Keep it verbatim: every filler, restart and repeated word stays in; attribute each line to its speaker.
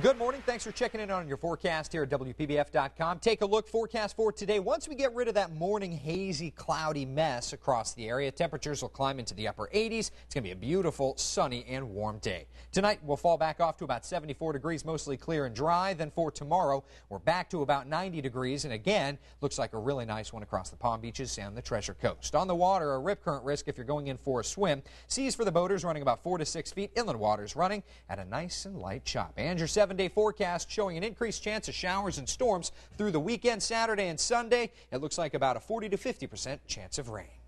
Speaker 1: Good morning. Thanks for checking in on your forecast here at W P B F dot com. Take a look. Forecast for today. Once we get rid of that morning hazy, cloudy mess across the area, temperatures will climb into the upper eighties. It's going to be a beautiful, sunny, and warm day. Tonight, we'll fall back off to about seventy-four degrees, mostly clear and dry. Then for tomorrow, we're back to about ninety degrees. And again, looks like a really nice one across the Palm Beaches and the Treasure Coast. On the water, a rip current risk if you're going in for a swim. Seas for the boaters running about four to six feet. Inland waters running at a nice and light chop. And your seven-day forecast showing an increased chance of showers and storms through the weekend, Saturday and Sunday. It looks like about a forty to fifty percent chance of rain.